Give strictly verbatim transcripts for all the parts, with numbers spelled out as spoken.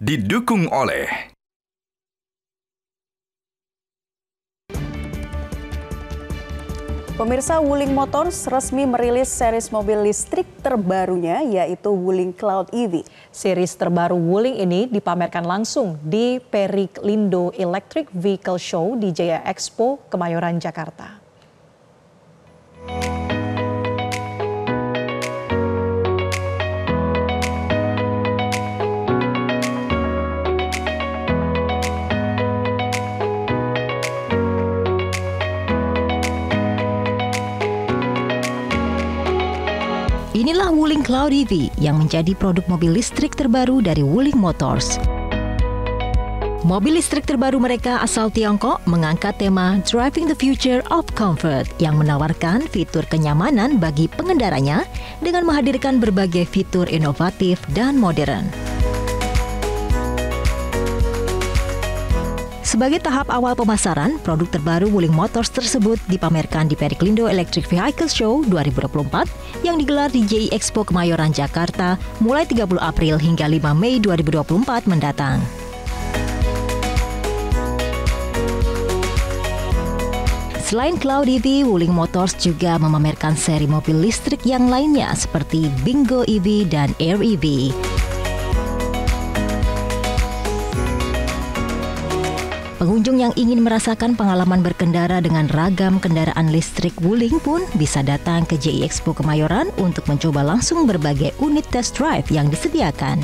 didukung oleh Pemirsa, Wuling Motors resmi merilis series mobil listrik terbarunya, yaitu Wuling Cloud E V. Series terbaru Wuling ini dipamerkan langsung di Periklindo Electric Vehicle Show di Jaya Expo, Kemayoran, Jakarta. Inilah Wuling Cloud E V yang menjadi produk mobil listrik terbaru dari Wuling Motors. Mobil listrik terbaru mereka asal Tiongkok mengangkat tema Driving the Future of Comfort yang menawarkan fitur kenyamanan bagi pengendaranya dengan menghadirkan berbagai fitur inovatif dan modern. Sebagai tahap awal pemasaran, produk terbaru Wuling Motors tersebut dipamerkan di Periklindo Electric Vehicle Show dua ribu dua puluh empat yang digelar di J I Expo Kemayoran, Jakarta mulai tiga puluh April hingga lima Mei dua ribu dua puluh empat mendatang. Selain Cloud E V, Wuling Motors juga memamerkan seri mobil listrik yang lainnya seperti Bingo E V dan Air E V. Pengunjung yang ingin merasakan pengalaman berkendara dengan ragam kendaraan listrik Wuling pun bisa datang ke J I Expo Kemayoran untuk mencoba langsung berbagai unit test drive yang disediakan.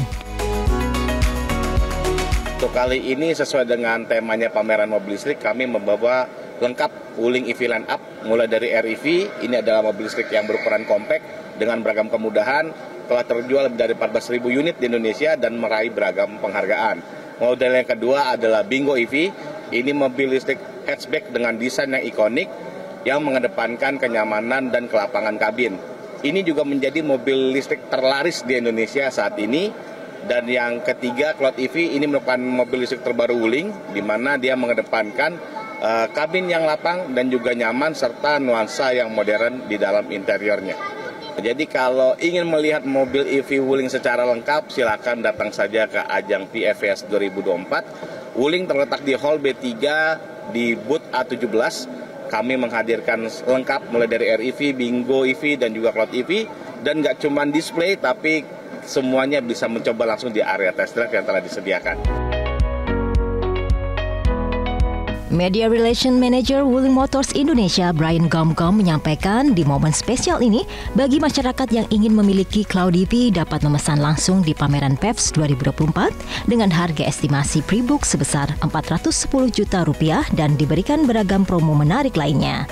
Untuk kali ini sesuai dengan temanya pameran mobil listrik, kami membawa lengkap Wuling E V Line Up mulai dari Air E V. Ini adalah mobil listrik yang berukuran kompak dengan beragam kemudahan, telah terjual lebih dari empat belas ribu unit di Indonesia dan meraih beragam penghargaan. Model yang kedua adalah Bingo E V. Ini mobil listrik hatchback dengan desain yang ikonik yang mengedepankan kenyamanan dan kelapangan kabin. Ini juga menjadi mobil listrik terlaris di Indonesia saat ini. Dan yang ketiga, Cloud E V, ini merupakan mobil listrik terbaru Wuling, di mana dia mengedepankan uh, kabin yang lapang dan juga nyaman serta nuansa yang modern di dalam interiornya. Jadi kalau ingin melihat mobil E V Wuling secara lengkap, silakan datang saja ke ajang P F S dua ribu dua puluh empat. Wuling terletak di Hall B tiga di booth A tujuh belas. Kami menghadirkan lengkap mulai dari Air E V, Bingo E V, dan juga Cloud E V. Dan nggak cuma display, tapi semuanya bisa mencoba langsung di area test drive yang telah disediakan. Media Relation Manager Wuling Motors Indonesia, Brian Gomgom, menyampaikan di momen spesial ini, bagi masyarakat yang ingin memiliki Cloud E V dapat memesan langsung di pameran P E V S dua ribu dua puluh empat dengan harga estimasi pre-book sebesar empat ratus sepuluh juta rupiah dan diberikan beragam promo menarik lainnya.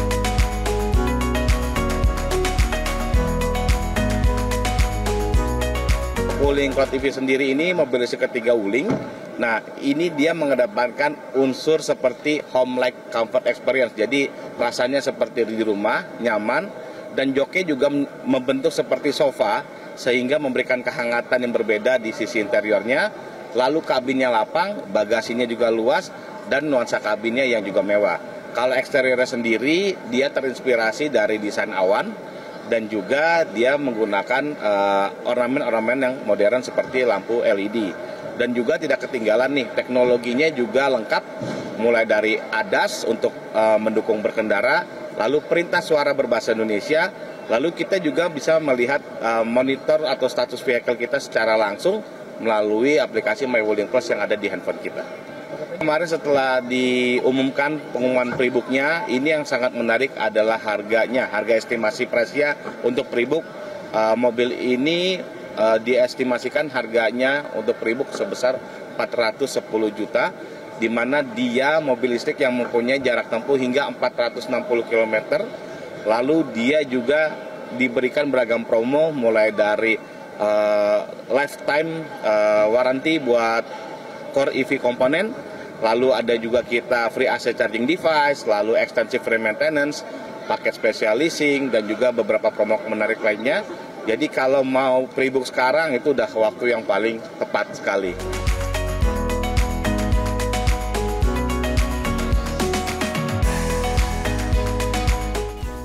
Wuling Cloud E V sendiri ini mobil listrik ketiga Wuling. Nah, ini dia mengedepankan unsur seperti home-like comfort experience. Jadi rasanya seperti di rumah, nyaman, dan joknya juga membentuk seperti sofa sehingga memberikan kehangatan yang berbeda di sisi interiornya. Lalu kabinnya lapang, bagasinya juga luas, dan nuansa kabinnya yang juga mewah. Kalau eksteriornya sendiri, dia terinspirasi dari desain awan, dan juga dia menggunakan uh, ornamen-ornamen yang modern seperti lampu L E D. Dan juga tidak ketinggalan nih, teknologinya juga lengkap, mulai dari A D A S untuk uh, mendukung berkendara, lalu perintah suara berbahasa Indonesia, lalu kita juga bisa melihat uh, monitor atau status vehicle kita secara langsung melalui aplikasi My Wuling Plus yang ada di handphone kita. Kemarin setelah diumumkan pengumuman pre-booknya, ini yang sangat menarik adalah harganya, harga estimasi price-nya untuk pre-book. Uh, mobil ini uh, diestimasikan harganya untuk pre-book sebesar empat ratus sepuluh juta, di mana dia mobil listrik yang mempunyai jarak tempuh hingga empat ratus enam puluh kilometer. Lalu dia juga diberikan beragam promo mulai dari uh, lifetime uh, warranty buat core E V komponen, lalu ada juga kita free A C charging device, lalu extensive free maintenance, paket special leasing, dan juga beberapa promo menarik lainnya. Jadi kalau mau pre-book sekarang itu udah waktu yang paling tepat sekali.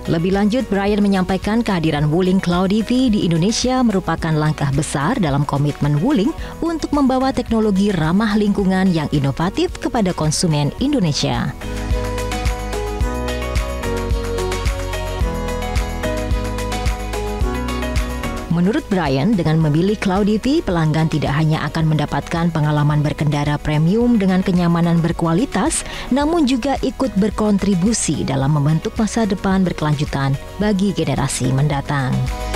Lebih lanjut, Brian menyampaikan kehadiran Wuling Cloud E V di Indonesia merupakan langkah besar dalam komitmen Wuling untuk membawa teknologi ramah lingkungan yang inovatif kepada konsumen Indonesia. Menurut Brian, dengan memilih Cloud E V, pelanggan tidak hanya akan mendapatkan pengalaman berkendara premium dengan kenyamanan berkualitas, namun juga ikut berkontribusi dalam membentuk masa depan berkelanjutan bagi generasi mendatang.